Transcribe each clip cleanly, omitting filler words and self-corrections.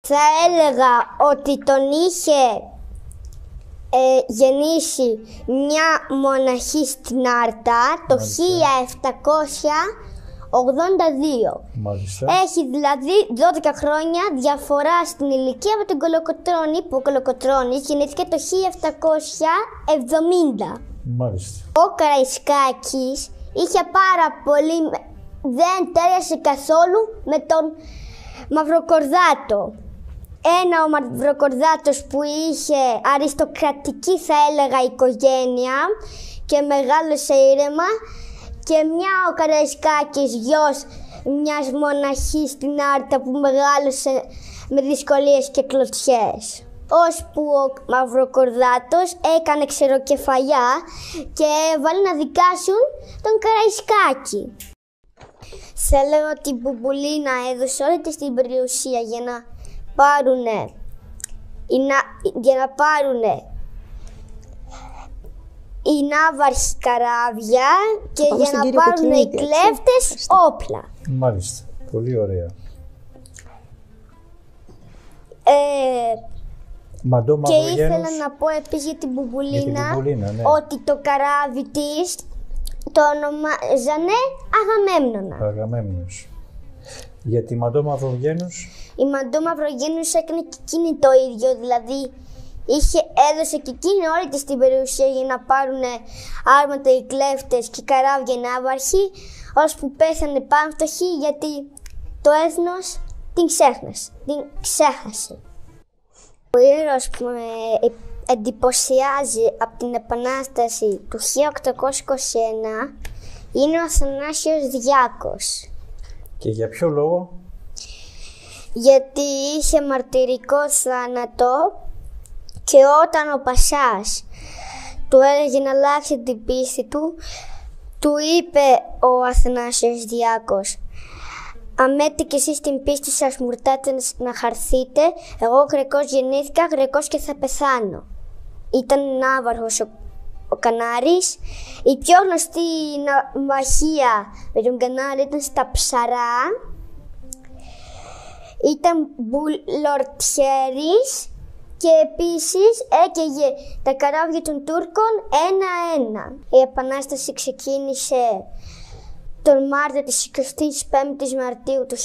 Θα έλεγα ότι τον είχε γεννήσει μια μοναχή στην Άρτα το 1782. Μάλιστα. Έχει δηλαδή 12 χρόνια διαφορά στην ηλικία από τον Κολοκοτρώνη, που ο Κολοκοτρώνης γεννήθηκε το 1770. Μάλιστα. Ο Καραϊσκάκης είχε πάρα πολύ... δεν τέριασε καθόλου με τον Μαυροκορδάτο. Ο Μαυροκορδάτος που είχε αριστοκρατική, θα έλεγα, οικογένεια και μεγάλωσε ήρεμα, και ο Καραϊσκάκης, γιος μιας μοναχής στην Άρτα που μεγάλωσε με δυσκολίες και κλωτσιές. Ώσπου ο Μαυροκορδάτος έκανε ξεροκεφαλιά και έβαλε να δικάσουν τον Καραϊσκάκη. Θα έλεγα ότι η Μπουμπουλίνα έδωσε όλη της την περιουσία για να πάρουνε οι ναύαρχοι καράβια και για να πάρουν οι κλέφτες όπλα. Μάλιστα. Πολύ ωραία. Και ήθελα να πω επίσης για την Μπουμπουλίνα, ναι, ότι το καράβι της το ονομάζανε Αγαμέμνος. Για τη Μαντώ Μαυρογένους. Η Μαντώ Μαυρογένους έκανε και εκείνη το ίδιο, δηλαδή έδωσε και εκείνη όλη της την περιουσία για να πάρουν άρματα οι κλέφτες και καράβια οι ναύαρχοι, ώσπου πέθανε πάμφτωχη γιατί το έθνος την ξέχασε. Ο ήρωας που με εντυπωσιάζει από την Επανάσταση του 1821 είναι ο Αθανάσιος Διάκος. Και για ποιο λόγο? Γιατί είχε μαρτυρικό θάνατο και όταν ο Πασάς του έλεγε να αλλάξει την πίστη του, του είπε ο Αθανάσιος Διάκος: «Αμέτε κι εσείς την πίστη σας μουρτάτε να χαρθείτε, εγώ Γρεκός γεννήθηκα, Γρεκός και θα πεθάνω». Ήταν ναύαρχος ο Κανάρης. Η πιο γνωστή ναυμαχία με τον Κανάρη ήταν στα Ψαρά. Ήταν μπουλορτιέρης και επίσης έκαιγε τα καράβια των Τούρκων ένα-ένα. Η Επανάσταση ξεκίνησε τον Μάρτιο της 25ης Μαρτίου του 1821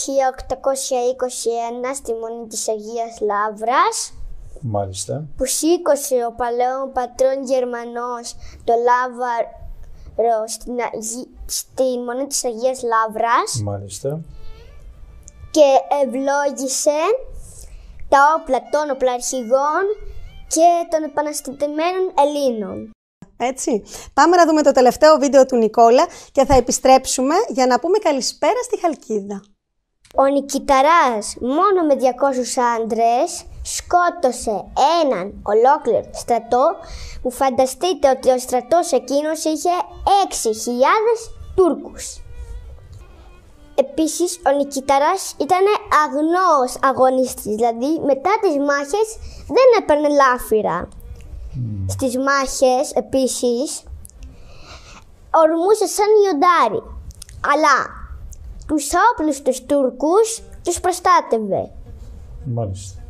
στη Μονή της Αγίας Λαύρας. Μάλιστα. Που σήκωσε ο παλαιόν πατρόν Γερμανός το Λάβαρο στη Μονή της Αγίας Λαύρας. Μάλιστα. Και ευλόγησε τα όπλα των οπλαρχηγών και των επαναστατημένων Ελλήνων. Έτσι. Πάμε να δούμε το τελευταίο βίντεο του Νικόλα και θα επιστρέψουμε για να πούμε καλησπέρα στη Χαλκίδα. Ο Νικηταράς μόνο με 200 άντρες σκότωσε έναν ολόκληρο στρατό, που φανταστείτε ότι ο στρατός εκείνος είχε 6.000 Τούρκους. Επίσης ο Νικηταράς ήταν αγνός αγωνιστής, δηλαδή μετά τις μάχες δεν έπαιρνε λάφυρα. Στις μάχες επίσης ορμούσε σαν λιοντάρι, αλλά τους όπλους τους Τούρκους τους προστάτευε. Μάλιστα.